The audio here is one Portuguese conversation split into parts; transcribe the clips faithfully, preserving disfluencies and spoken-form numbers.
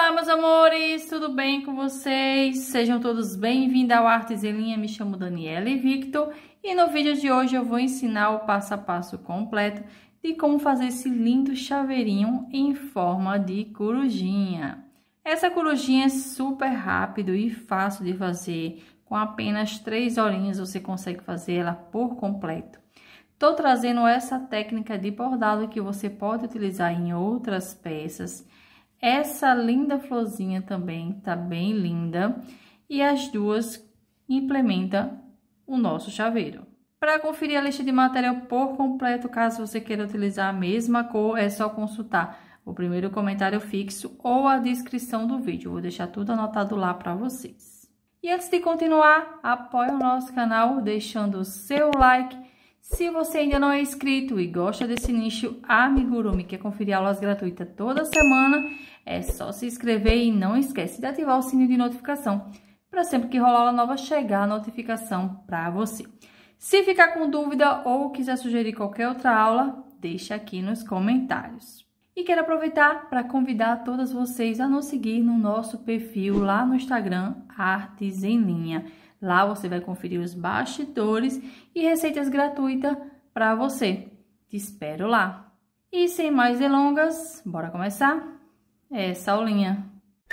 Olá, meus amores, tudo bem com vocês? Sejam todos bem-vindos ao Artes em Linha. Me chamo Daniela e Victor e no vídeo de hoje eu vou ensinar o passo a passo completo de como fazer esse lindo chaveirinho em forma de corujinha. Essa corujinha é super rápido e fácil de fazer, com apenas três horinhas você consegue fazer ela por completo. Tô trazendo essa técnica de bordado que você pode utilizar em outras peças. Essa linda florzinha também tá bem linda e as duas implementam o nosso chaveiro. Para conferir a lista de material por completo, caso você queira utilizar a mesma cor, é só consultar o primeiro comentário fixo ou a descrição do vídeo. Vou deixar tudo anotado lá para vocês. E antes de continuar, apoie o nosso canal deixando o seu like. Se você ainda não é inscrito e gosta desse nicho amigurumi, quer conferir aulas gratuitas toda semana, é só se inscrever e não esquece de ativar o sininho de notificação, para sempre que rolar aula nova chegar a notificação para você. Se ficar com dúvida ou quiser sugerir qualquer outra aula, deixa aqui nos comentários. E quero aproveitar para convidar todas vocês a nos seguir no nosso perfil lá no Instagram, Artes em Linha. Lá você vai conferir os bastidores e receitas gratuitas para você. Te espero lá. E sem mais delongas, bora começar essa aulinha.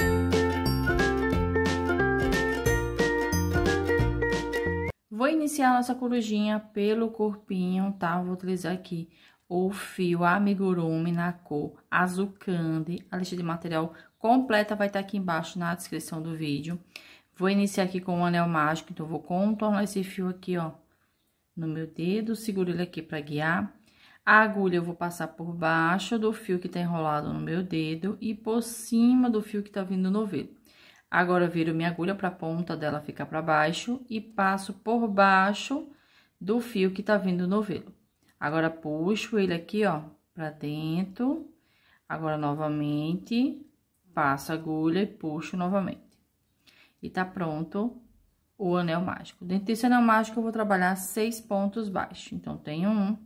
Vou iniciar a nossa corujinha pelo corpinho, tá? Vou utilizar aqui o fio amigurumi na cor azul candy. A lista de material completa vai estar aqui embaixo na descrição do vídeo. Vou iniciar aqui com um anel mágico, então vou contornar esse fio aqui, ó, no meu dedo, seguro ele aqui para guiar. A agulha eu vou passar por baixo do fio que tá enrolado no meu dedo e por cima do fio que tá vindo no novelo. Agora eu viro minha agulha para a ponta dela ficar para baixo e passo por baixo do fio que tá vindo no novelo. Agora puxo ele aqui, ó, para dentro. Agora novamente passo a agulha e puxo novamente. E tá pronto o anel mágico. Dentro desse anel mágico, eu vou trabalhar seis pontos baixos. Então, tem um,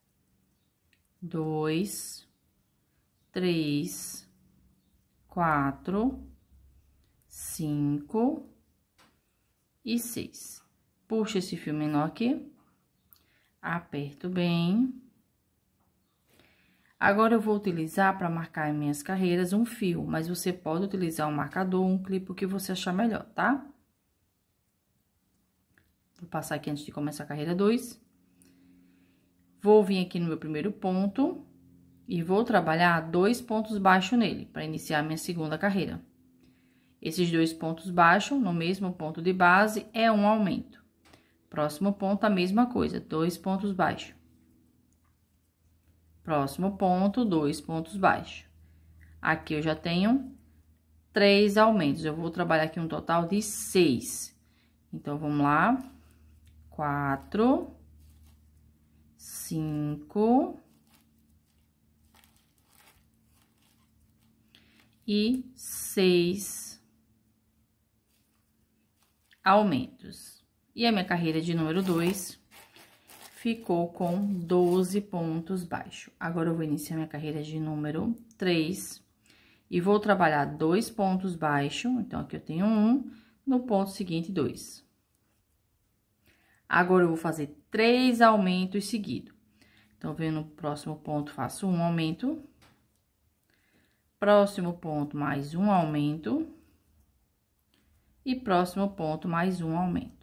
dois, três, quatro, cinco e seis. Puxo esse fio menor aqui, aperto bem. Agora, eu vou utilizar para marcar minhas carreiras um fio, mas você pode utilizar um marcador, um clipe, o que você achar melhor, tá? Vou passar aqui antes de começar a carreira dois. Vou vir aqui no meu primeiro ponto e vou trabalhar dois pontos baixos nele, para iniciar a minha segunda carreira. Esses dois pontos baixos, no mesmo ponto de base, é um aumento. Próximo ponto, a mesma coisa, dois pontos baixos. Próximo ponto, dois pontos baixos. Aqui eu já tenho três aumentos. Eu vou trabalhar aqui um total de seis. Então, vamos lá. Quatro, cinco e seis aumentos. E a minha carreira de número dois ficou com doze pontos baixos. Agora, eu vou iniciar minha carreira de número três e vou trabalhar dois pontos baixos. Então, aqui eu tenho um, no ponto seguinte, dois. Agora, eu vou fazer três aumentos seguidos. Então, vendo no próximo ponto, faço um aumento. Próximo ponto, mais um aumento. E próximo ponto, mais um aumento.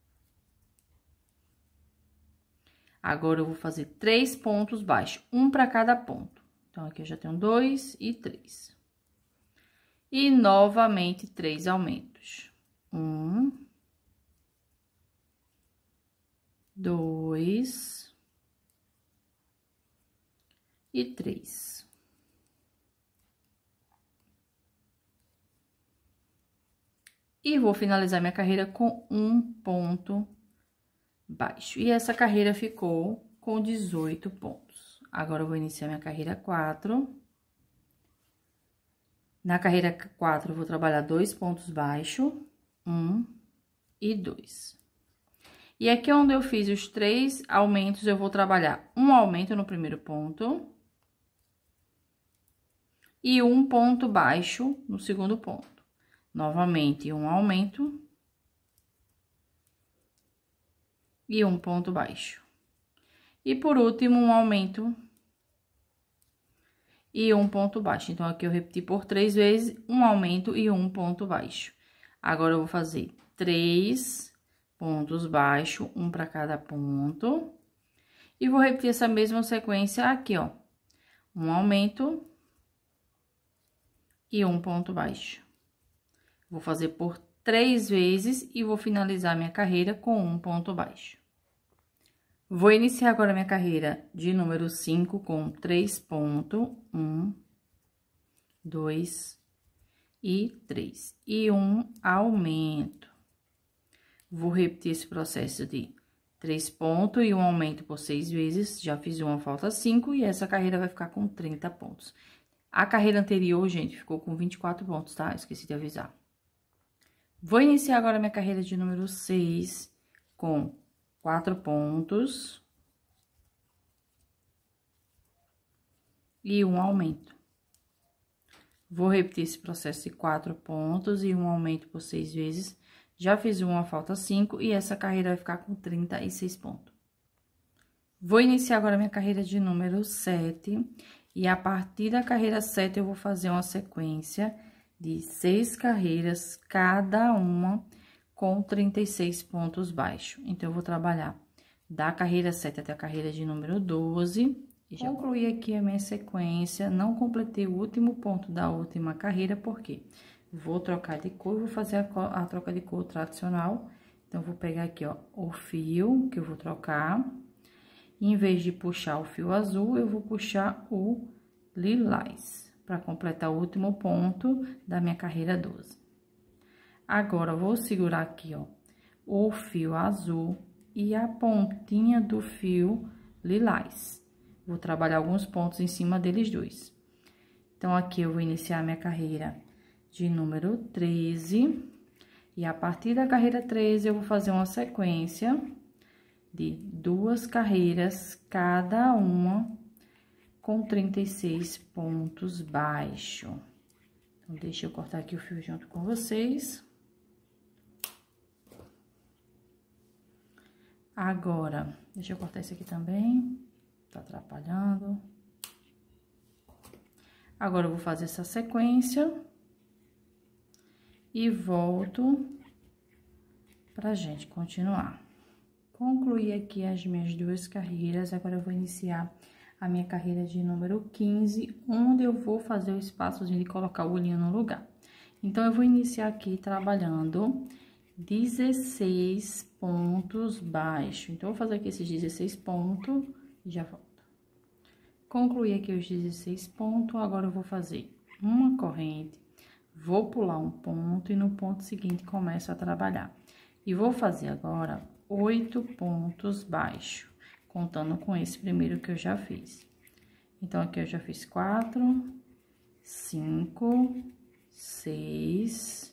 Agora, eu vou fazer três pontos baixos, um para cada ponto. Então, aqui eu já tenho dois e três. E, novamente, três aumentos. Um, dois e três. E vou finalizar minha carreira com um ponto baixo. E essa carreira ficou com dezoito pontos. Agora, eu vou iniciar minha carreira quatro. Na carreira quatro, eu vou trabalhar dois pontos baixos, um e dois. E aqui onde eu fiz os três aumentos, eu vou trabalhar um aumento no primeiro ponto. e um ponto baixo no segundo ponto. Novamente, um aumento e um ponto baixo. E por último, um aumento e um ponto baixo. Então, aqui eu repeti por três vezes, um aumento e um ponto baixo. Agora, eu vou fazer três pontos baixos, um para cada ponto. E vou repetir essa mesma sequência aqui, ó. Um aumento e um ponto baixo. Vou fazer por três vezes e vou finalizar minha carreira com um ponto baixo. Vou iniciar agora minha carreira de número cinco com três pontos, um, dois e três. E um aumento. Vou repetir esse processo de três pontos e um aumento por seis vezes. Já fiz uma, falta cinco, e essa carreira vai ficar com trinta pontos. A carreira anterior, gente, ficou com vinte e quatro pontos, tá? Esqueci de avisar. Vou iniciar agora minha carreira de número seis com quatro pontos e um aumento. Vou repetir esse processo de quatro pontos e um aumento por seis vezes. Já fiz uma, falta cinco, e essa carreira vai ficar com trinta e seis pontos. Vou iniciar agora minha carreira de número sete, e a partir da carreira sete eu vou fazer uma sequência de seis carreiras, cada uma com trinta e seis pontos baixos. Então, eu vou trabalhar da carreira sete até a carreira de número doze. E já concluí aqui a minha sequência. Não completei o último ponto da última carreira, porque vou trocar de cor, vou fazer a, a troca de cor tradicional. Então, vou pegar aqui, ó, o fio que eu vou trocar. Em vez de puxar o fio azul, eu vou puxar o lilás, para completar o último ponto da minha carreira doze. Agora, vou segurar aqui, ó, o fio azul e a pontinha do fio lilás. Vou trabalhar alguns pontos em cima deles dois. Então, aqui eu vou iniciar minha carreira de número treze. E a partir da carreira treze, eu vou fazer uma sequência de duas carreiras, cada uma com trinta e seis pontos baixos. Então, deixa eu cortar aqui o fio junto com vocês. Agora, deixa eu cortar esse aqui também, tá atrapalhando. Agora, eu vou fazer essa sequência e volto pra gente continuar. Concluí aqui as minhas duas carreiras, agora eu vou iniciar a minha carreira de número quinze, onde eu vou fazer o espaçozinho de colocar o olhinho no lugar. Então, eu vou iniciar aqui trabalhando dezesseis pontos baixos. Então, eu vou fazer aqui esses dezesseis pontos e já volto. Concluí aqui os dezesseis pontos, agora eu vou fazer uma corrente, vou pular um ponto e no ponto seguinte começo a trabalhar. E vou fazer agora oito pontos baixos, contando com esse primeiro que eu já fiz. Então, aqui eu já fiz quatro, cinco, seis,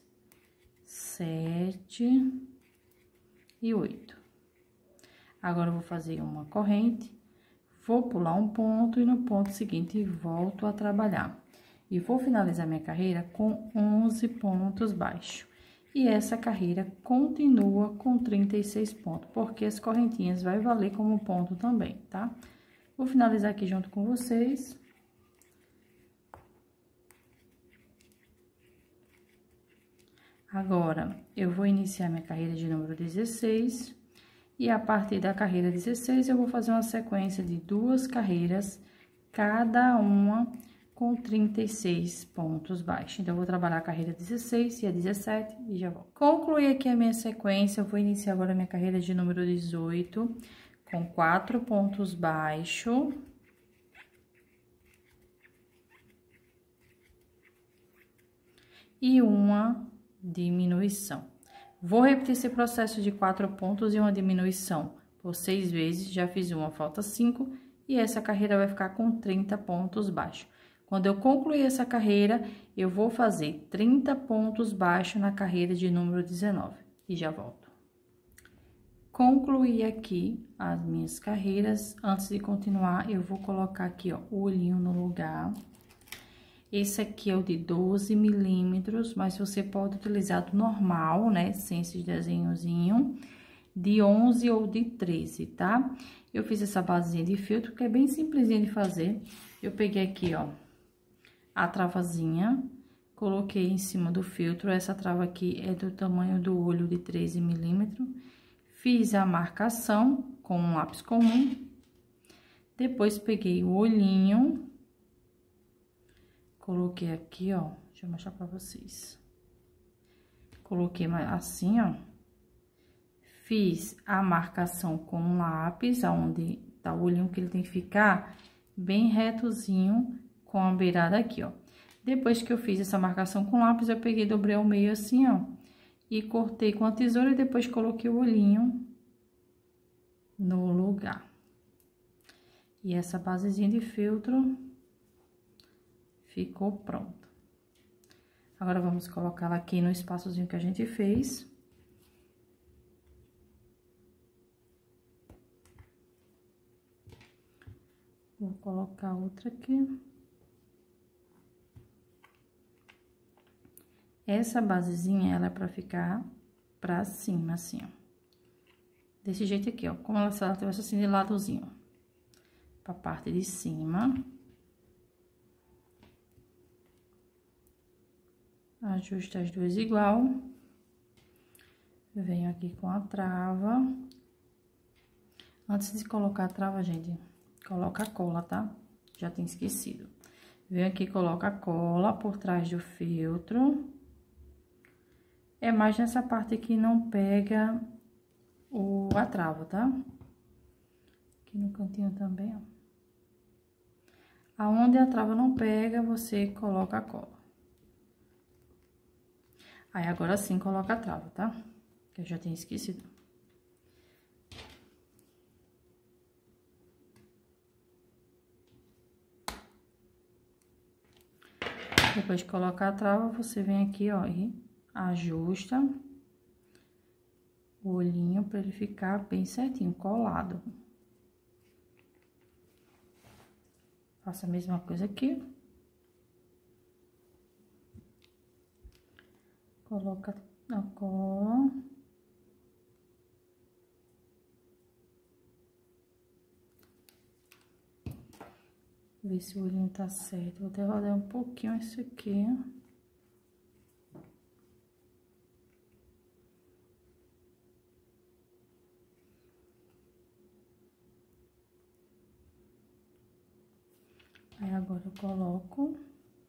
sete e oito. Agora, eu vou fazer uma corrente, vou pular um ponto e no ponto seguinte volto a trabalhar. E vou finalizar minha carreira com onze pontos baixos. E essa carreira continua com trinta e seis pontos, porque as correntinhas vai valer como ponto também, tá? Vou finalizar aqui junto com vocês. Agora, eu vou iniciar minha carreira de número dezesseis. E a partir da carreira dezesseis, eu vou fazer uma sequência de duas carreiras, cada uma com trinta e seis pontos baixos. Então, eu vou trabalhar a carreira dezesseis e a dezessete e já volto. Concluí aqui a minha sequência, eu vou iniciar agora a minha carreira de número dezoito, com quatro pontos baixos. E uma diminuição. Vou repetir esse processo de quatro pontos e uma diminuição por seis vezes. Já fiz uma, falta cinco, e essa carreira vai ficar com trinta pontos baixos. Quando eu concluir essa carreira, eu vou fazer trinta pontos baixos na carreira de número dezenove. E já volto. Concluí aqui as minhas carreiras. Antes de continuar, eu vou colocar aqui, ó, o olhinho no lugar. Esse aqui é o de doze milímetros, mas você pode utilizar do normal, né? Sem esses desenhozinhos, de onze ou de treze, tá? Eu fiz essa basezinha de filtro, que é bem simplesinha de fazer. Eu peguei aqui, ó, a travazinha, coloquei em cima do filtro. Essa trava aqui é do tamanho do olho de treze milímetros. Fiz a marcação com um lápis comum. Depois, peguei o olhinho. Coloquei aqui, ó, deixa eu mostrar pra vocês. Coloquei assim, ó. Fiz a marcação com um lápis, aonde tá o olhinho, que ele tem que ficar bem retozinho com a beirada aqui, ó. Depois que eu fiz essa marcação com lápis, eu peguei, dobrei ao meio assim, ó. E cortei com a tesoura e depois coloquei o olhinho no lugar. E essa basezinha de filtro ficou pronta. Agora, vamos colocá-la aqui no espaçozinho que a gente fez. Vou colocar outra aqui. Essa basezinha, ela é pra ficar pra cima, assim, ó. Desse jeito aqui, ó. Como ela, se ela tivesse assim de ladozinho, ó. Pra parte de cima. Ajusto as duas igual. Venho aqui com a trava. Antes de colocar a trava, gente, coloca a cola, tá? Já tinha esquecido. Venho aqui, coloca a cola por trás do filtro. É mais nessa parte que não pega o, a trava, tá? Aqui no cantinho também, ó. Aonde a trava não pega, você coloca a cola. Aí, agora sim, coloca a trava, tá? Que eu já tinha esquecido. Depois de colocar a trava, você vem aqui, ó, e ajusta o olhinho pra ele ficar bem certinho, colado. Faço a mesma coisa aqui. Coloca a cola. Ver se o olhinho tá certo. Vou até rodar um pouquinho esse aqui. Aí, agora eu coloco.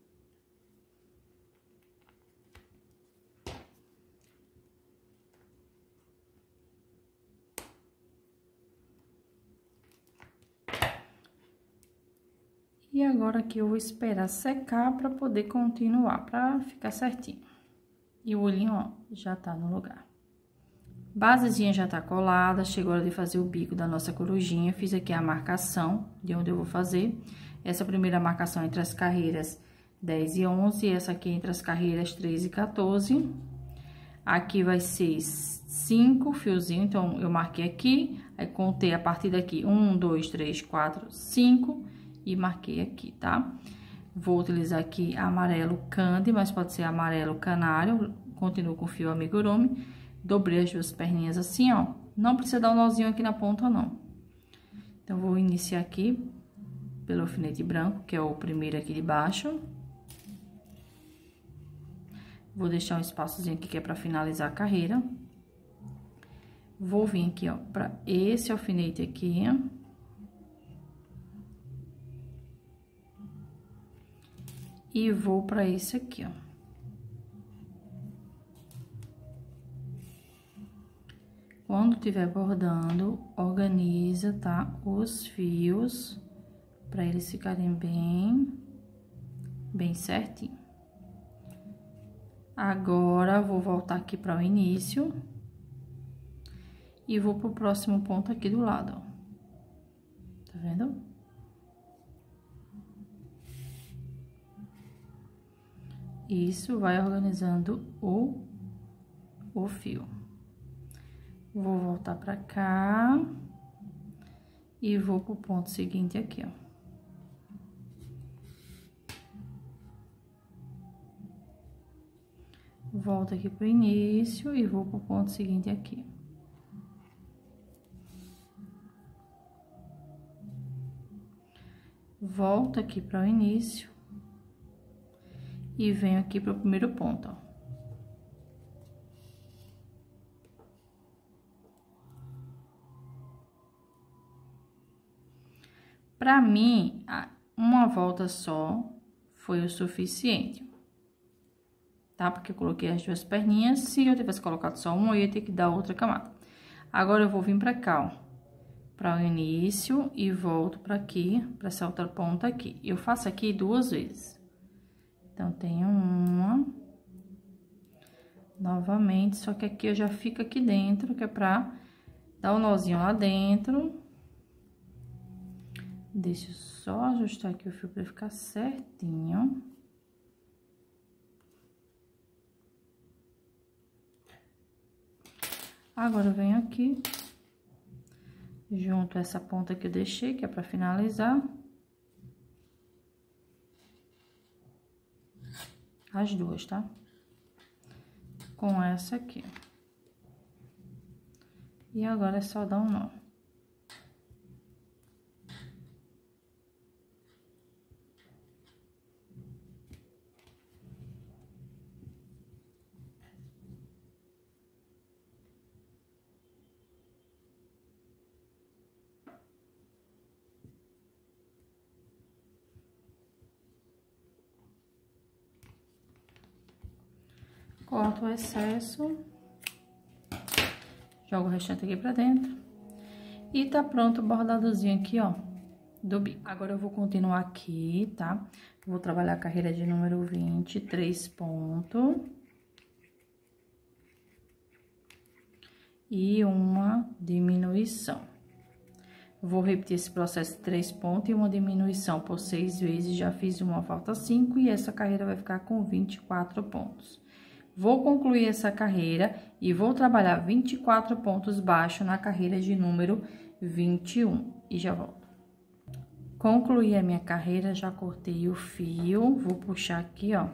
E agora aqui eu vou esperar secar pra poder continuar, pra ficar certinho. E o olhinho, ó, já tá no lugar. Basezinha já tá colada, chegou a hora de fazer o bico da nossa corujinha. Fiz aqui a marcação de onde eu vou fazer. Essa primeira marcação entre as carreiras dez e onze, essa aqui entre as carreiras treze e quatorze. Aqui vai ser cinco fiozinhos, então eu marquei aqui, aí contei a partir daqui um, dois, três, quatro, cinco e marquei aqui, tá? Vou utilizar aqui amarelo candy, mas pode ser amarelo canário, continuo com fio amigurumi. Dobrei as duas perninhas assim, ó, não precisa dar um nozinho aqui na ponta, não. Então, vou iniciar aqui pelo alfinete branco, que é o primeiro aqui de baixo. Vou deixar um espaçozinho aqui que é pra finalizar a carreira. Vou vir aqui, ó, pra esse alfinete aqui. E vou pra esse aqui, ó. Quando tiver bordando, organiza, tá? Os fios, pra eles ficarem bem, bem certinho. Agora, vou voltar aqui para o início. E vou pro próximo ponto aqui do lado, ó. Tá vendo? Isso vai organizando o, o fio. Vou voltar pra cá. E vou pro ponto seguinte aqui, ó. Volto aqui pro início e vou pro ponto seguinte aqui. Volto aqui para o início e venho aqui pro primeiro ponto, ó. Para mim, uma volta só foi o suficiente, tá? Porque eu coloquei as duas perninhas. Se eu tivesse colocado só uma, eu ia ter que dar outra camada. Agora, eu vou vir pra cá, ó, para o início e volto para aqui, para essa outra ponta aqui. Eu faço aqui duas vezes. Então, tenho uma. Novamente, só que aqui eu já fico aqui dentro, que é pra dar um nozinho lá dentro. Deixa eu só ajustar aqui o fio para ficar certinho. Agora, eu venho aqui, junto essa ponta que eu deixei, que é para finalizar. As duas, tá? Com essa aqui. E agora é só dar um nó. Corto o excesso, jogo o restante aqui pra dentro. E tá pronto o bordadozinho aqui, ó, do bico. Agora, eu vou continuar aqui, tá? Vou trabalhar a carreira de número vinte, três pontos. E uma diminuição. Vou repetir esse processo de três pontos e uma diminuição por seis vezes. Já fiz uma, falta cinco, e essa carreira vai ficar com vinte e quatro pontos. Vou concluir essa carreira e vou trabalhar vinte e quatro pontos baixos na carreira de número vinte e um. E já volto. Concluí a minha carreira, já cortei o fio, vou puxar aqui, ó.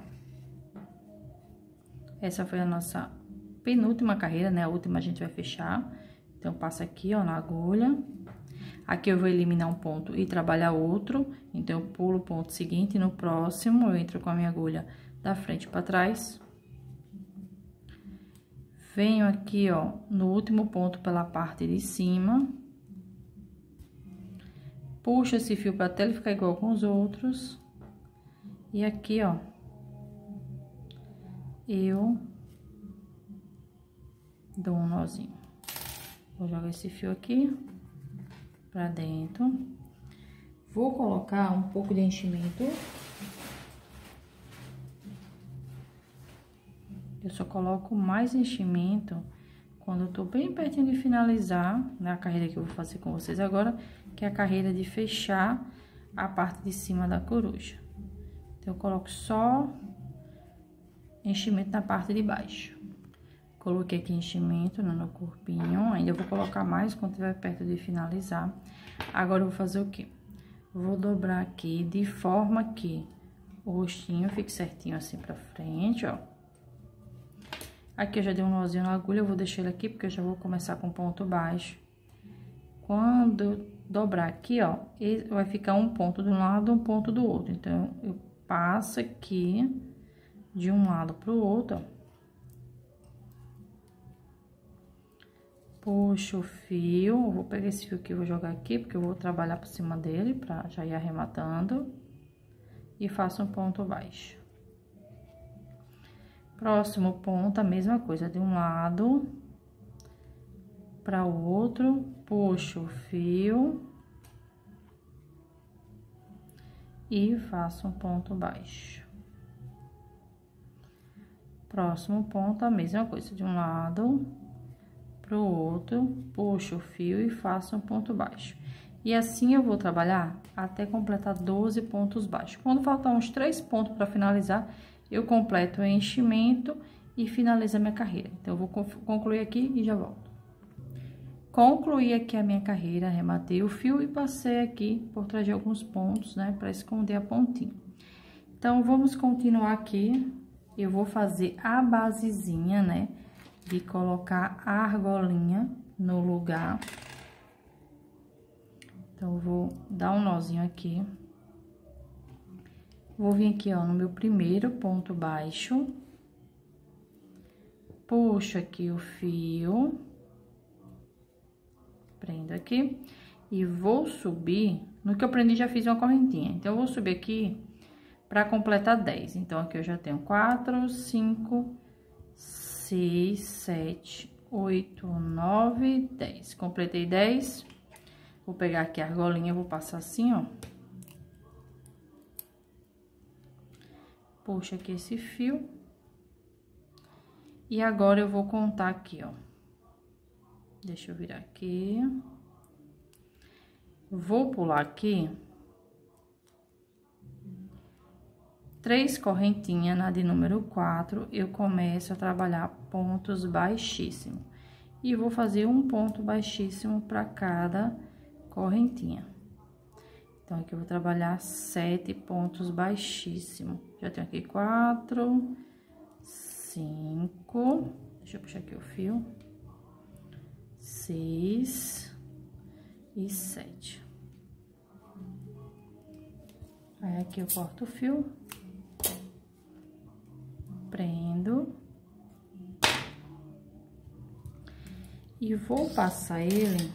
Essa foi a nossa penúltima carreira, né? A última a gente vai fechar. Então, passa aqui, ó, na agulha. Aqui eu vou eliminar um ponto e trabalhar outro. Então, eu pulo o ponto seguinte, no próximo eu entro com a minha agulha da frente para trás. Venho aqui, ó, no último ponto pela parte de cima. Puxo esse fio para até ele ficar igual com os outros. E aqui, ó, eu dou um nozinho. Vou jogar esse fio aqui pra dentro. Vou colocar um pouco de enchimento. Eu só coloco mais enchimento quando eu tô bem pertinho de finalizar, né, a carreira que eu vou fazer com vocês agora, que é a carreira de fechar a parte de cima da coruja. Então, eu coloco só enchimento na parte de baixo. Coloquei aqui enchimento no meu corpinho, ainda vou colocar mais quando estiver perto de finalizar. Agora, eu vou fazer o quê? Vou dobrar aqui de forma que o rostinho fique certinho assim pra frente, ó. Aqui eu já dei um nozinho na agulha, eu vou deixar ele aqui, porque eu já vou começar com ponto baixo. Quando dobrar aqui, ó, ele vai ficar um ponto de um lado, um ponto do outro. Então, eu passo aqui de um lado pro outro, ó. Puxo o fio, vou pegar esse fio aqui e vou jogar aqui, porque eu vou trabalhar por cima dele, pra já ir arrematando. E faço um ponto baixo. Próximo ponto, a mesma coisa, de um lado para o outro, puxo o fio e faço um ponto baixo. Próximo ponto, a mesma coisa, de um lado para o outro, puxo o fio e faço um ponto baixo. E assim eu vou trabalhar até completar doze pontos baixos. Quando faltar uns três pontos para finalizar, eu completo o enchimento e finalizo a minha carreira. Então, eu vou concluir aqui e já volto. Concluí aqui a minha carreira, arrematei o fio e passei aqui por trás de alguns pontos, né, para esconder a pontinha. Então, vamos continuar aqui eu vou fazer a basezinha, né? De colocar a argolinha no lugar. Então, eu vou dar um nozinho aqui. Vou vir aqui, ó, no meu primeiro ponto baixo. Puxo aqui o fio. Prendo aqui. E vou subir. No que eu prendi, já fiz uma correntinha. Então, eu vou subir aqui para completar dez. Então, aqui eu já tenho quatro, cinco, seis, sete, oito, nove, dez. Completei dez. Vou pegar aqui a argolinha, vou passar assim, ó. Puxa aqui esse fio. E agora, eu vou contar aqui, ó. Deixa eu virar aqui. Vou pular aqui. Três correntinhas na de número quatro, eu começo a trabalhar pontos baixíssimos. E vou fazer um ponto baixíssimo para cada correntinha. Então, aqui eu vou trabalhar sete pontos baixíssimos. Já tenho aqui quatro, cinco, deixa eu puxar aqui o fio, seis e sete. Aí, aqui eu corto o fio, prendo e vou passar ele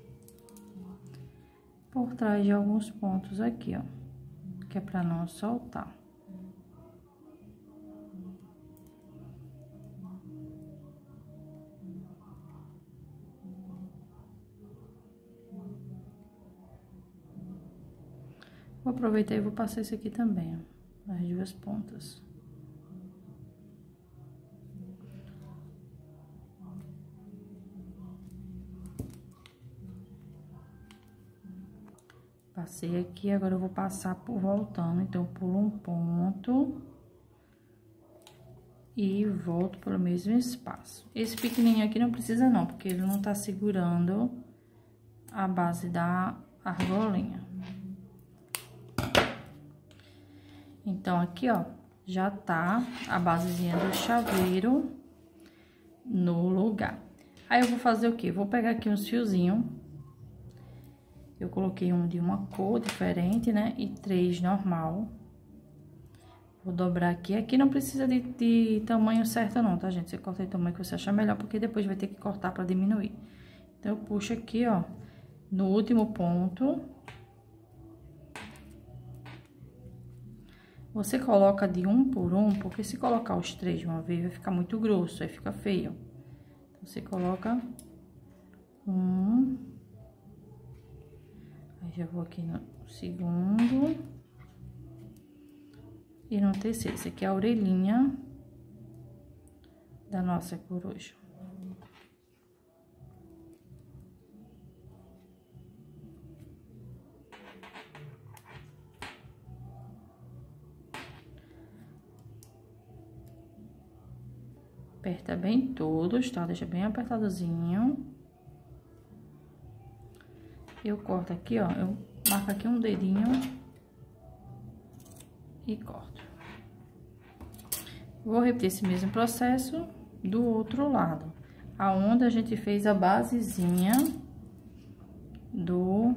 por trás de alguns pontos aqui, ó, que é pra não soltar. Vou aproveitar e vou passar esse aqui também, ó, as duas pontas. Passei aqui, agora eu vou passar por voltando, então, pulo um ponto e volto pelo mesmo espaço. Esse pequenininho aqui não precisa não, porque ele não tá segurando a base da argolinha. Então, aqui, ó, já tá a basezinha do chaveiro no lugar. Aí, eu vou fazer o quê? Vou pegar aqui uns fiozinhos. Eu coloquei um de uma cor diferente, né? E três normal. Vou dobrar aqui. Aqui não precisa de, de tamanho certo não, tá, gente? Você corta o tamanho que você achar melhor, porque depois vai ter que cortar pra diminuir. Então, eu puxo aqui, ó, no último ponto. Você coloca de um por um, porque se colocar os três de uma vez, vai ficar muito grosso, aí fica feio. Então, você coloca um... Aí, já vou aqui no segundo. E no terceiro. Esse aqui é a orelhinha da nossa coruja. Aperta bem todos, tá? Deixa bem apertadozinho. Eu corto aqui, ó, eu marco aqui um dedinho e corto. Vou repetir esse mesmo processo do outro lado, aonde a gente fez a basezinha do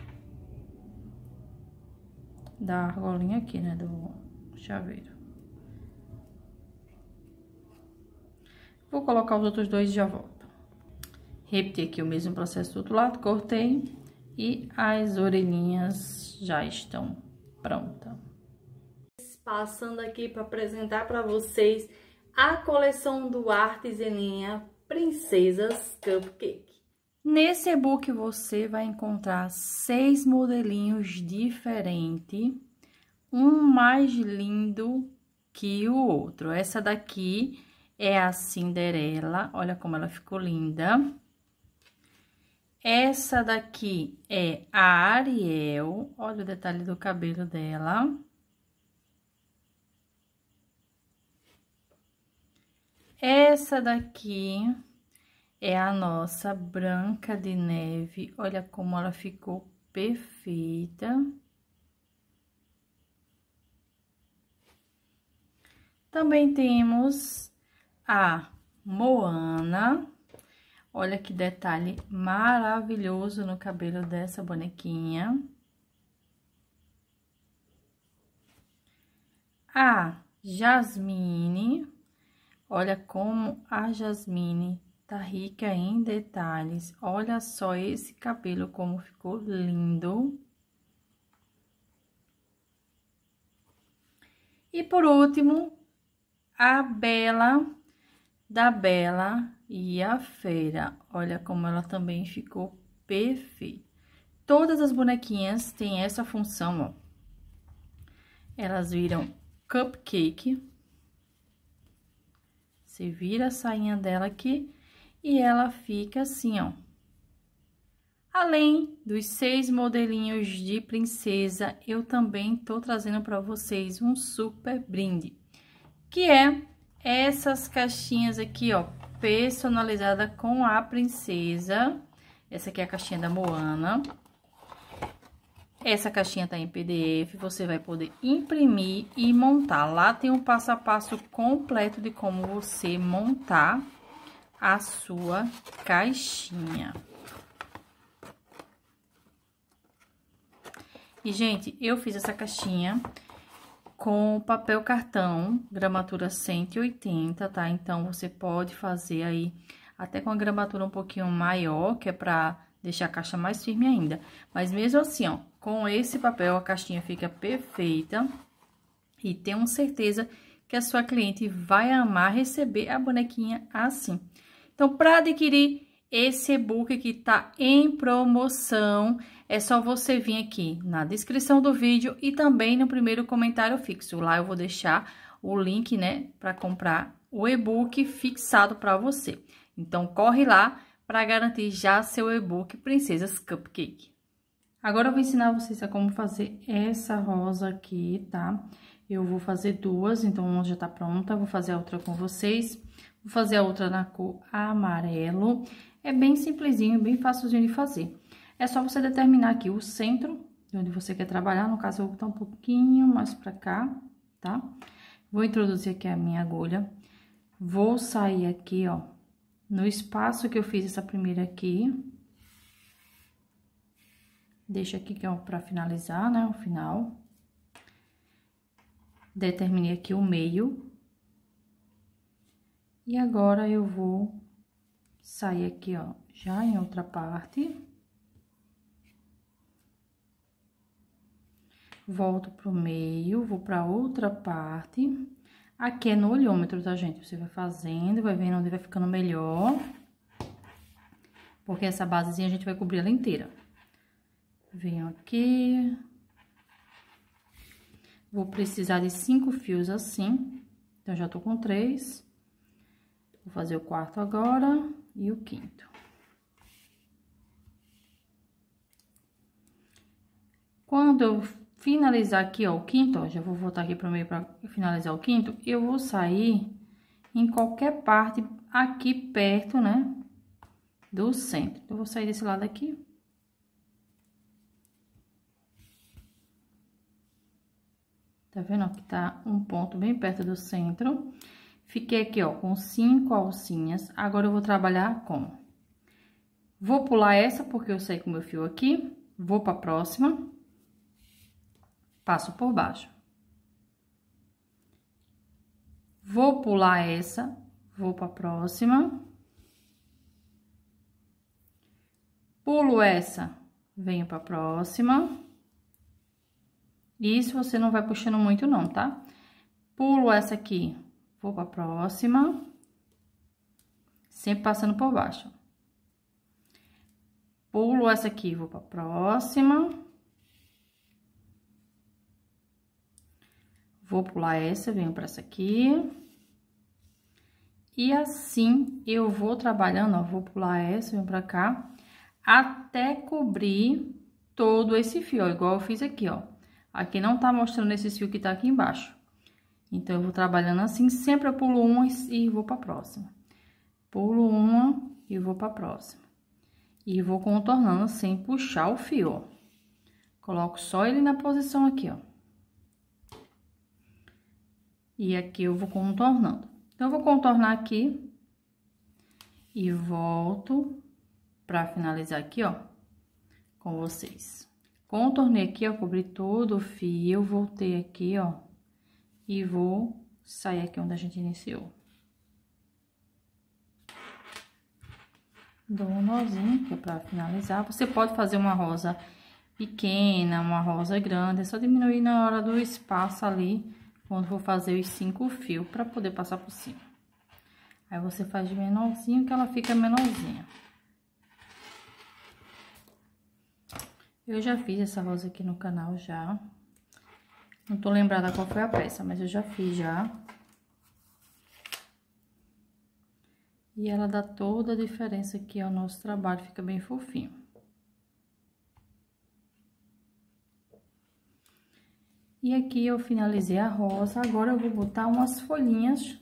da argolinha aqui, né, do chaveiro. Vou colocar os outros dois e já volto. Repetir aqui o mesmo processo do outro lado, cortei. E as orelhinhas já estão prontas. Passando aqui para apresentar para vocês a coleção do Artes em Linha Princesas Cupcake. Nesse e-book você vai encontrar seis modelinhos diferentes, um mais lindo que o outro. Essa daqui é a Cinderela, olha como ela ficou linda. Essa daqui é a Ariel, olha o detalhe do cabelo dela. Essa daqui é a nossa Branca de Neve, olha como ela ficou perfeita. Também temos a Moana. Olha que detalhe maravilhoso no cabelo dessa bonequinha. A Jasmine. Olha como a Jasmine tá rica em detalhes. Olha só esse cabelo como ficou lindo. E por último, a Bela, da Bela e a Fera. Olha como ela também ficou perfeita. Todas as bonequinhas têm essa função, ó. Elas viram cupcake. Você vira a sainha dela aqui e ela fica assim, ó. Além dos seis modelinhos de princesa, eu também tô trazendo para vocês um super brinde, que é essas caixinhas aqui, ó, personalizada com a princesa. Essa aqui é a caixinha da Moana. Essa caixinha tá em P D F, você vai poder imprimir e montar. Lá tem um passo a passo completo de como você montar a sua caixinha. E, gente, eu fiz essa caixinha com papel cartão, gramatura cento e oitenta, tá? Então, você pode fazer aí até com a gramatura um pouquinho maior, que é pra deixar a caixa mais firme ainda. Mas mesmo assim, ó, com esse papel a caixinha fica perfeita. E tenho certeza que a sua cliente vai amar receber a bonequinha assim. Então, para adquirir esse e-book que tá em promoção, é só você vir aqui na descrição do vídeo e também no primeiro comentário fixo. Lá eu vou deixar o link, né, para comprar o e-book fixado para você. Então, corre lá para garantir já seu e-book Princesas Cupcake. Agora eu vou ensinar vocês a como fazer essa rosa aqui, tá? Eu vou fazer duas, então uma já tá pronta, vou fazer a outra com vocês. Vou fazer a outra na cor amarelo. É bem simplesinho, bem facilzinho de fazer. É só você determinar aqui o centro de onde você quer trabalhar. No caso, eu vou botar um pouquinho mais pra cá, tá? Vou introduzir aqui a minha agulha. Vou sair aqui, ó, no espaço que eu fiz essa primeira aqui. Deixa aqui que é pra finalizar, né, o final. Determinei aqui o meio. E agora, eu vou sair aqui, ó, já em outra parte. Volto pro meio, vou pra outra parte. Aqui é no olhômetro, tá, gente? Você vai fazendo, vai vendo onde vai ficando melhor. Porque essa basezinha a gente vai cobrir ela inteira. Venho aqui. Vou precisar de cinco fios assim. Então, já tô com três. Vou fazer o quarto agora e o quinto. Quando eu finalizar aqui, ó, o quinto, ó, já vou voltar aqui pro meio para finalizar o quinto, eu vou sair em qualquer parte aqui perto, né, do centro. Eu vou sair desse lado aqui. Tá vendo, ó, que tá um ponto bem perto do centro. Fiquei aqui, ó, com cinco alcinhas. Agora, eu vou trabalhar com... Vou pular essa, porque eu saí com o meu fio aqui. Vou pra próxima. Passo por baixo. Vou pular essa. Vou pra próxima. Pulo essa. Venho pra próxima. Isso você não vai puxando muito, não, tá? Pulo essa aqui. Vou pra próxima, sempre passando por baixo. Pulo essa aqui, vou pra próxima. Vou pular essa, venho pra essa aqui. E assim, eu vou trabalhando, ó, vou pular essa, venho pra cá, até cobrir todo esse fio, ó, igual eu fiz aqui, ó. Aqui não tá mostrando esse fio que tá aqui embaixo. Então, eu vou trabalhando assim, sempre eu pulo uma e vou pra próxima. Pulo uma e vou pra próxima. E vou contornando sem puxar o fio, ó. Coloco só ele na posição aqui, ó. E aqui eu vou contornando. Então, eu vou contornar aqui e volto pra finalizar aqui, ó, com vocês. Contornei aqui, ó, cobri todo o fio, voltei aqui, ó, e vou sair aqui onde a gente iniciou. Dou um nozinho, que é pra finalizar. Você pode fazer uma rosa pequena, uma rosa grande, é só diminuir na hora do espaço ali, quando for fazer os cinco fios, pra poder passar por cima. Aí, você faz de menorzinho, que ela fica menorzinha. Eu já fiz essa rosa aqui no canal, já. Não tô lembrada qual foi a peça, mas eu já fiz, já. E ela dá toda a diferença aqui ao nosso trabalho, fica bem fofinho. E aqui eu finalizei a rosa, agora eu vou botar umas folhinhas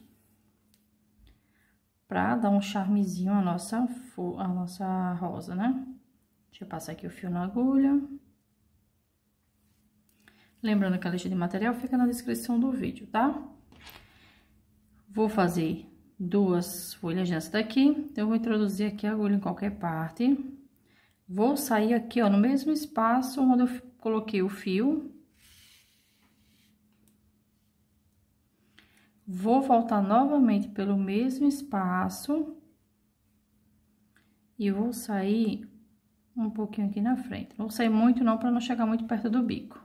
pra dar um charmezinho à nossa, à nossa rosa, né? Deixa eu passar aqui o fio na agulha. Lembrando que a lista de material fica na descrição do vídeo, tá? Vou fazer duas folhas dessa daqui. Então, eu vou introduzir aqui a agulha em qualquer parte. Vou sair aqui, ó, no mesmo espaço onde eu coloquei o fio. Vou voltar novamente pelo mesmo espaço. E vou sair um pouquinho aqui na frente. Não vou sair muito não, para não chegar muito perto do bico.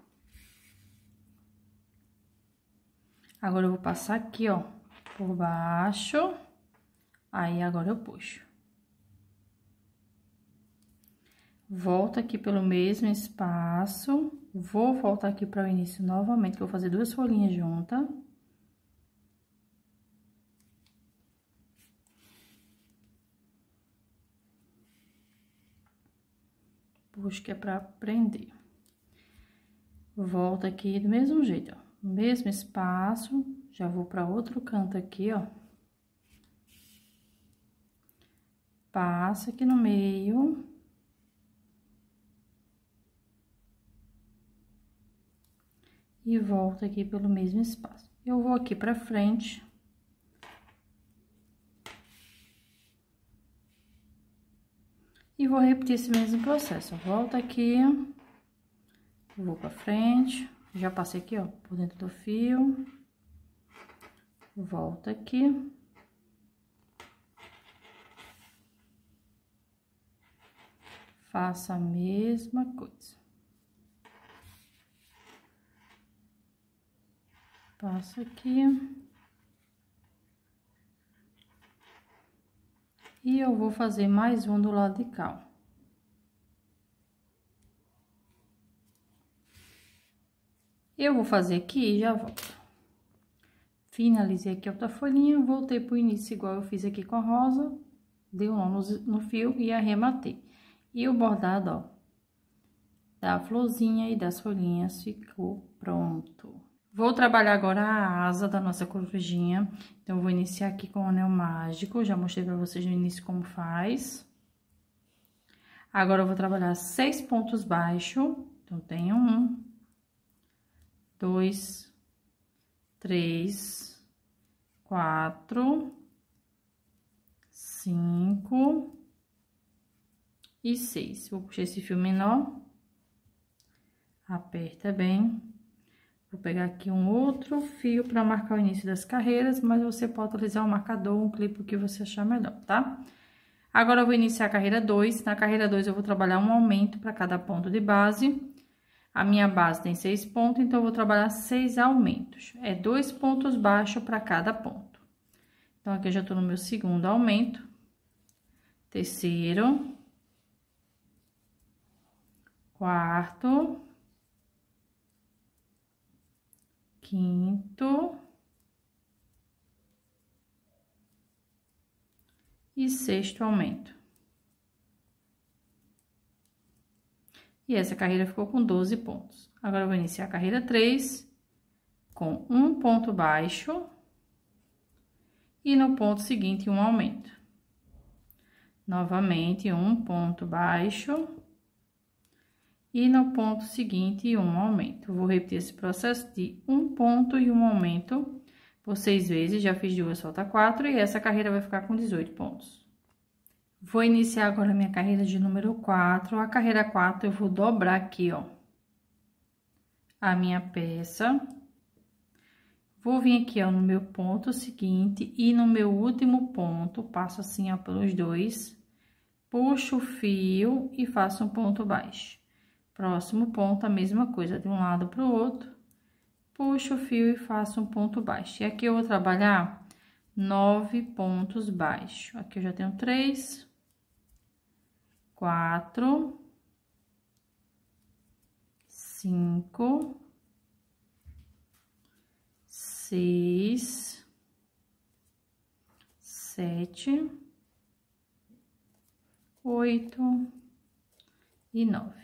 Agora, eu vou passar aqui, ó, por baixo. Aí, agora eu puxo. Volto aqui pelo mesmo espaço. Vou voltar aqui para o início novamente, que eu vou fazer duas folhinhas juntas. Puxo, que é pra prender. Volto aqui do mesmo jeito, ó. No mesmo espaço, já vou para outro canto aqui, ó. Passo aqui no meio. E volto aqui pelo mesmo espaço. Eu vou aqui pra frente. E vou repetir esse mesmo processo. Volto aqui, vou pra frente, já passei aqui, ó, por dentro do fio. Volto aqui. Faço a mesma coisa. Passo aqui. E eu vou fazer mais um do lado de cá, ó. Eu vou fazer aqui e já volto. Finalizei aqui outra folhinha, voltei pro início igual eu fiz aqui com a rosa, dei um nó no, no fio e arrematei. E o bordado, ó, da florzinha e das folhinhas ficou pronto. Vou trabalhar agora a asa da nossa corujinha. Então, eu vou iniciar aqui com o anel mágico. Já mostrei pra vocês no início como faz. Agora, eu vou trabalhar seis pontos baixos. Então, tenho um, dois, três, quatro, cinco e seis. Vou puxar esse fio menor. Aperta bem. Vou pegar aqui um outro fio para marcar o início das carreiras, mas você pode utilizar um marcador, um clipe, o que você achar melhor, tá? Agora, eu vou iniciar a carreira dois. Na carreira dois, eu vou trabalhar um aumento para cada ponto de base. A minha base tem seis pontos, então, eu vou trabalhar seis aumentos. É dois pontos baixos para cada ponto. Então, aqui eu já tô no meu segundo aumento. Terceiro. Quarto. Quinto e sexto aumento. E essa carreira ficou com doze pontos. Agora, eu vou iniciar a carreira três com um ponto baixo e no ponto seguinte um aumento. Novamente, um ponto baixo e no ponto seguinte um aumento. Vou repetir esse processo de um ponto e um aumento por seis vezes, já fiz duas, falta quatro, e essa carreira vai ficar com dezoito pontos. Vou iniciar agora a minha carreira de número quatro. A carreira quatro, eu vou dobrar aqui, ó, a minha peça. Vou vir aqui, ó, no meu ponto seguinte e no meu último ponto, passo assim, ó, pelos dois, puxo o fio e faço um ponto baixo. Próximo ponto, a mesma coisa, de um lado pro outro, puxo o fio e faço um ponto baixo. E aqui eu vou trabalhar nove pontos baixos. Aqui eu já tenho três, quatro, cinco, seis, sete, oito e nove.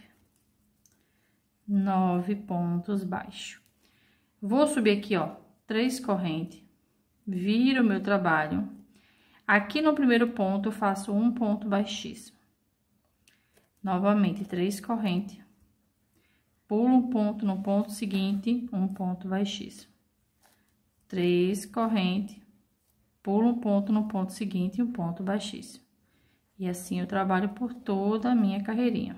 Nove pontos baixos. Vou subir aqui, ó, três correntes, viro o meu trabalho. Aqui no primeiro ponto, eu faço um ponto baixíssimo. Novamente, três correntes. Pulo um ponto no ponto seguinte, um ponto baixíssimo. Três correntes, pulo um ponto no ponto seguinte, um ponto baixíssimo. E assim eu trabalho por toda a minha carreirinha.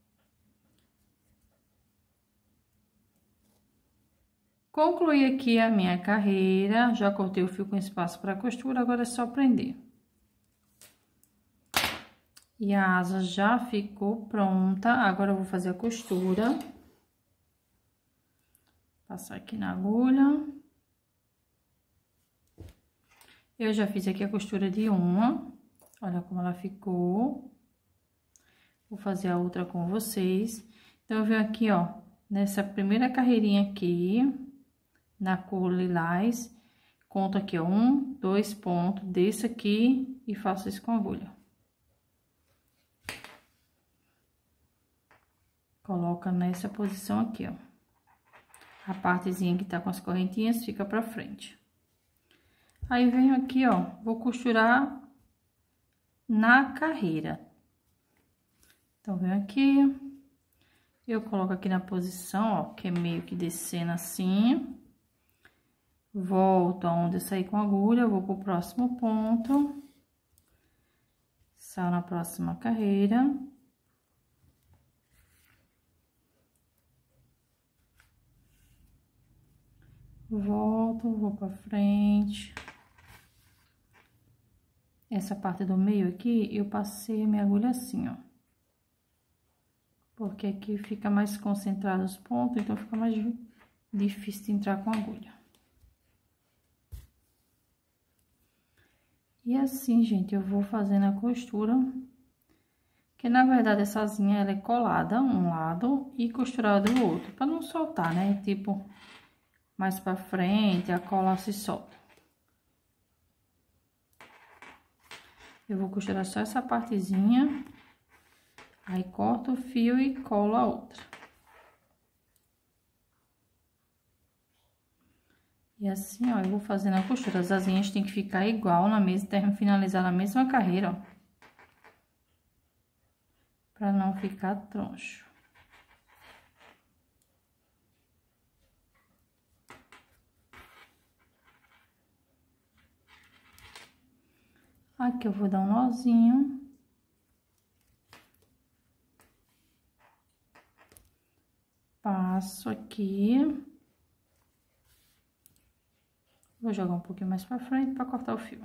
Concluí aqui a minha carreira, já cortei o fio com espaço para costura, agora é só prender. E a asa já ficou pronta, agora eu vou fazer a costura. Passar aqui na agulha. Eu já fiz aqui a costura de uma, olha como ela ficou. Vou fazer a outra com vocês. Então, eu venho aqui, ó, nessa primeira carreirinha aqui, na cor lilás, conto aqui, ó, um, dois pontos, desço aqui e faço isso com a agulha. Coloca nessa posição aqui, ó. A partezinha que tá com as correntinhas fica pra frente. Aí, venho aqui, ó, vou costurar na carreira. Então, venho aqui, eu coloco aqui na posição, ó, que é meio que descendo assim. Volto aonde eu saí com a agulha, vou pro próximo ponto. Saio na próxima carreira. Volto, vou pra frente. Essa parte do meio aqui, eu passei a minha agulha assim, ó. Porque aqui fica mais concentrado os pontos, então fica mais difícil de entrar com a agulha. E assim, gente, eu vou fazendo a costura, que na verdade essa asinha ela é colada um lado e costurada do outro, para não soltar, né? Tipo, mais pra frente, a cola se solta. Eu vou costurar só essa partezinha, aí corto o fio e colo a outra. E assim, ó, eu vou fazendo a costura. As asinhas tem que ficar igual na mesma, finalizar na mesma carreira, ó. Pra não ficar troncho. Aqui eu vou dar um nozinho. Passo aqui. Vou jogar um pouquinho mais pra frente pra cortar o fio.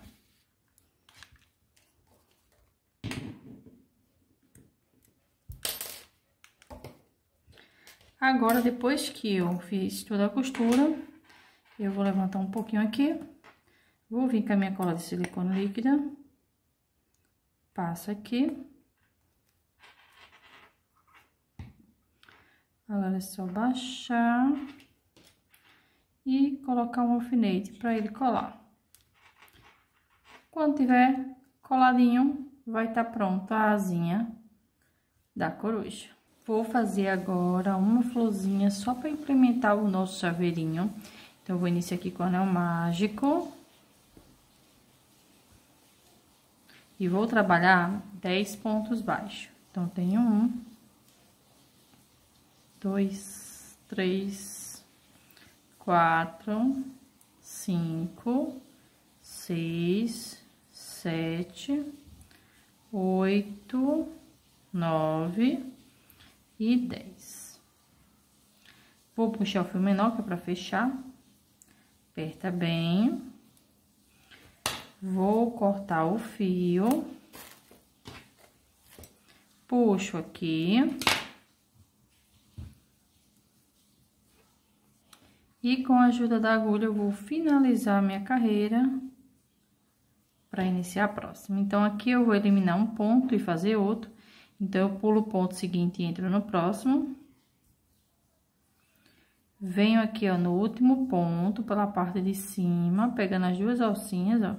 Agora, depois que eu fiz toda a costura, eu vou levantar um pouquinho aqui. Vou vir com a minha cola de silicone líquida. Passo aqui. Agora é só baixar e colocar um alfinete para ele colar. Quando tiver coladinho, vai estar pronta a asinha da coruja. Vou fazer agora uma florzinha só para implementar o nosso chaveirinho. Então, eu vou iniciar aqui com o anel mágico. E vou trabalhar dez pontos baixos. Então, tenho um, dois, três, quatro, cinco, seis, sete, oito, nove e dez. Vou puxar o fio menor, que é pra fechar. Aperta bem. Vou cortar o fio. Puxo aqui. E com a ajuda da agulha, eu vou finalizar a minha carreira para iniciar a próxima. Então, aqui eu vou eliminar um ponto e fazer outro. Então, eu pulo o ponto seguinte e entro no próximo. Venho aqui, ó, no último ponto, pela parte de cima, pegando as duas alcinhas, ó.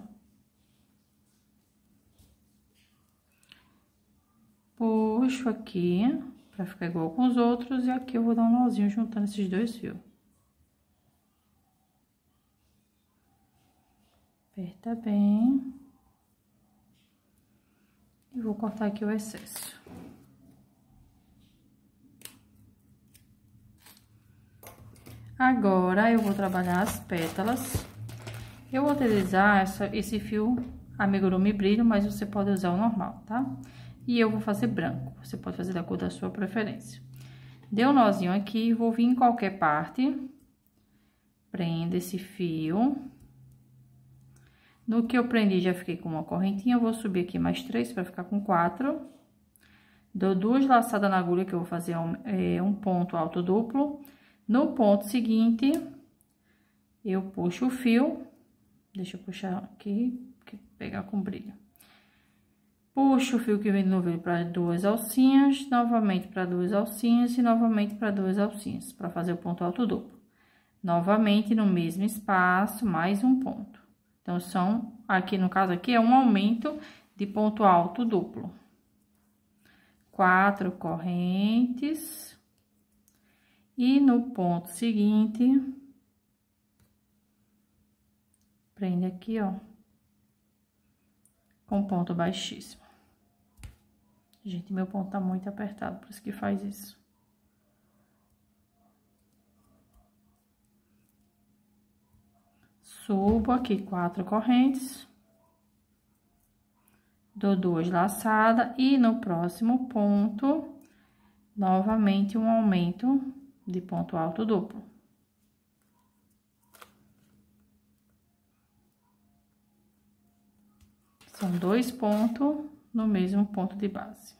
Puxo aqui, pra ficar igual com os outros, e aqui eu vou dar um nozinho juntando esses dois fios. Aperta bem. E vou cortar aqui o excesso. Agora, eu vou trabalhar as pétalas. Eu vou utilizar essa, esse fio amigurumi brilho, mas você pode usar o normal, tá? E eu vou fazer branco. Você pode fazer da cor da sua preferência. Deu um nozinho aqui, vou vir em qualquer parte. Prenda esse fio. No que eu prendi, já fiquei com uma correntinha. Eu vou subir aqui mais três para ficar com quatro. Dou duas laçadas na agulha, que eu vou fazer um, é, um ponto alto duplo. No ponto seguinte, eu puxo o fio. Deixa eu puxar aqui, pegar com brilho. Puxo o fio que vem do novelo para duas alcinhas, novamente para duas alcinhas e novamente para duas alcinhas, para fazer o ponto alto duplo. Novamente no mesmo espaço, mais um ponto. Então, são, aqui no caso aqui, é um aumento de ponto alto duplo. Quatro correntes. E no ponto seguinte, prende aqui, ó, com ponto baixíssimo. Gente, meu ponto tá muito apertado, por isso que faz isso. Subo aqui quatro correntes. Dou duas laçadas e no próximo ponto, novamente um aumento de ponto alto duplo. São dois pontos no mesmo ponto de base.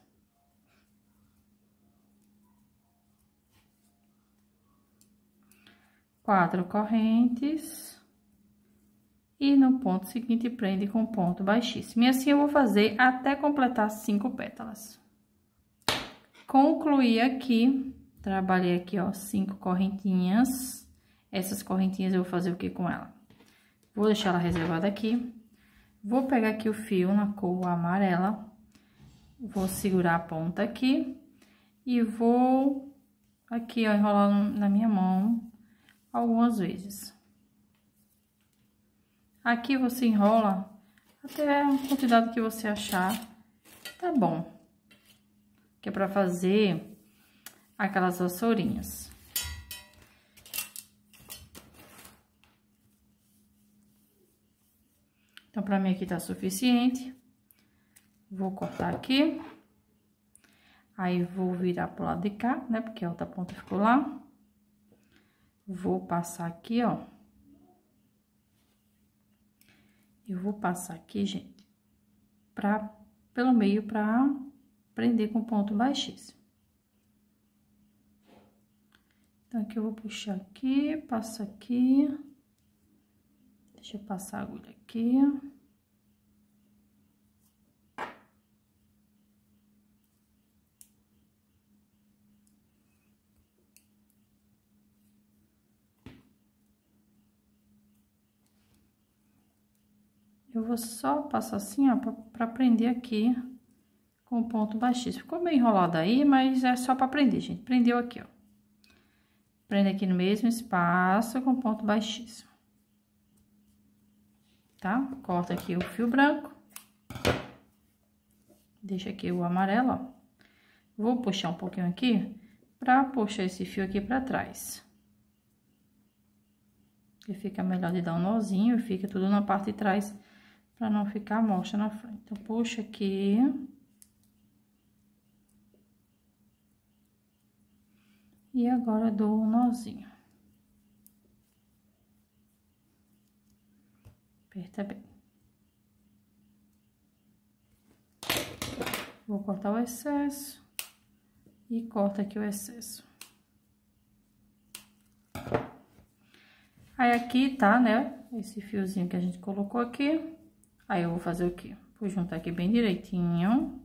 Quatro correntes. E no ponto seguinte, prende com ponto baixíssimo. E assim eu vou fazer até completar cinco pétalas. Concluí aqui, trabalhei aqui, ó, cinco correntinhas. Essas correntinhas eu vou fazer o que com ela? Vou deixar ela reservada aqui. Vou pegar aqui o fio na cor amarela. Vou segurar a ponta aqui. E vou aqui, ó, enrolar na minha mão algumas vezes. Aqui você enrola até a quantidade que você achar, tá bom. Que é pra fazer aquelas vassourinhas. Então, pra mim aqui tá suficiente. Vou cortar aqui. Aí, vou virar pro lado de cá, né? Porque a outra ponta ficou lá. Vou passar aqui, ó. Eu vou passar aqui, gente, pra, pelo meio pra prender com ponto baixíssimo. Então, aqui eu vou puxar aqui, passo aqui. Deixa eu passar a agulha aqui. Eu vou só passar assim, ó, pra, pra prender aqui com o ponto baixíssimo. Ficou meio enrolado aí, mas é só pra prender, gente. Prendeu aqui, ó. Prende aqui no mesmo espaço com ponto baixíssimo. Tá? Corta aqui o fio branco. Deixa aqui o amarelo, ó. Vou puxar um pouquinho aqui pra puxar esse fio aqui pra trás. E fica melhor de dar um nozinho e fica tudo na parte de trás, pra não ficar mostra na frente. Então, puxa aqui. E agora dou um nozinho. Aperta bem. Vou cortar o excesso. E corta aqui o excesso. Aí, aqui tá, né, esse fiozinho que a gente colocou aqui. Aí, eu vou fazer o quê? Vou juntar aqui bem direitinho.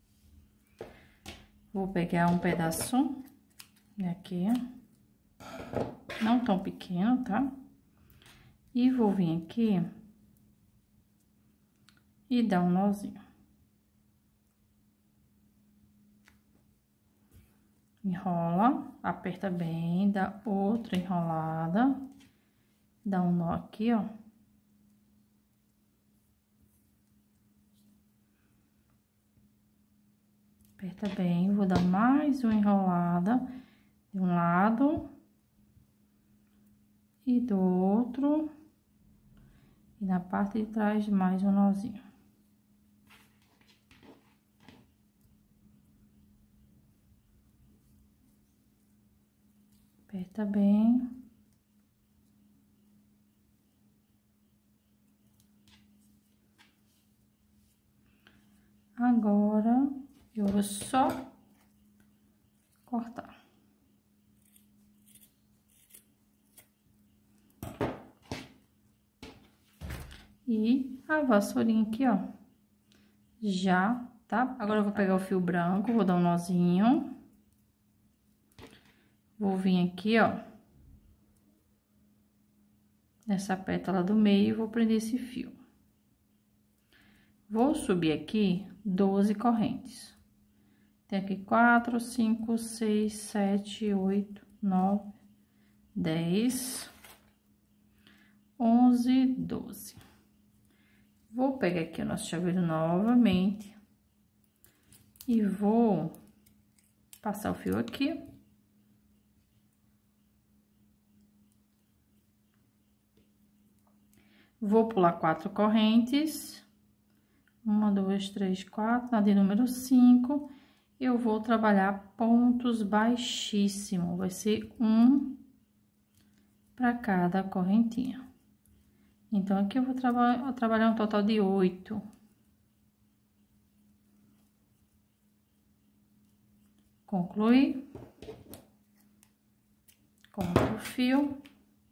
Vou pegar um pedaço aqui. Não tão pequeno, tá? E vou vir aqui e dar um nozinho. Enrola, aperta bem, dá outra enrolada, dá um nó aqui, ó. Aperta bem, vou dar mais uma enrolada de um lado e do outro, e na parte de trás mais um nozinho. Aperta bem. Agora, eu vou só cortar. E a vassourinha aqui, ó, já tá? Agora, eu vou pegar o fio branco, vou dar um nozinho. Vou vir aqui, ó, nessa pétala do meio e vou prender esse fio. Vou subir aqui doze correntes. Tem aqui quatro, cinco, seis, sete, oito, nove, dez, onze, doze. Vou pegar aqui o nosso chaveiro novamente e vou passar o fio aqui. Vou pular quatro correntes, uma, duas, três, quatro, na de número cinco, eu vou trabalhar pontos baixíssimos, vai ser um para cada correntinha. Então, aqui eu vou traba vou trabalhar um total de oito. Concluí. Corto o fio.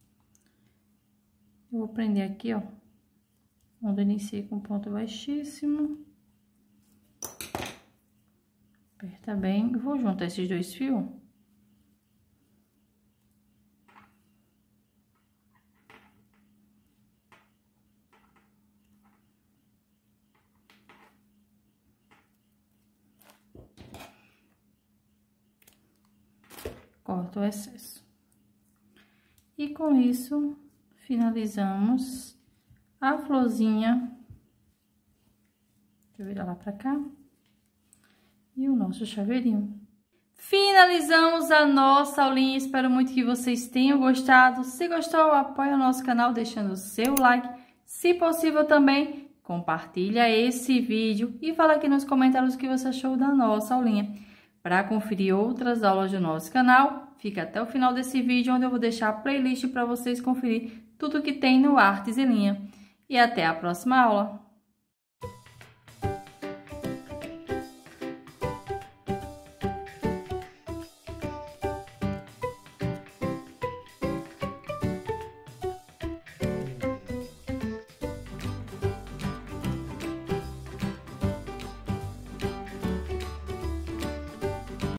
Eu vou prender aqui, ó, onde eu iniciei com ponto baixíssimo. Aperta bem. Eu vou juntar esses dois fios. Corto o excesso. E com isso, finalizamos a florzinha. Deixa eu virar lá pra cá. E o nosso chaveirinho. Finalizamos a nossa aulinha. Espero muito que vocês tenham gostado. Se gostou, apoie o nosso canal deixando o seu like. Se possível também, compartilha esse vídeo e fala aqui nos comentários o que você achou da nossa aulinha. Para conferir outras aulas do nosso canal, fica até o final desse vídeo, onde eu vou deixar a playlist para vocês conferir tudo que tem no Artes em Linha. E até a próxima aula!